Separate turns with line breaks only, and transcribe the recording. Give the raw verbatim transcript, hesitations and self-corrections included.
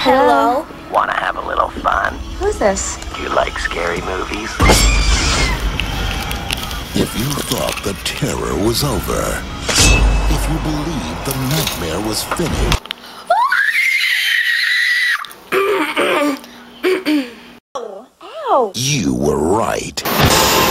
Hello?
Wanna have a little fun?
Who's this?
Do you like scary movies?
If you thought the terror was over, if you believed the nightmare was finished,
Ow!
you were right.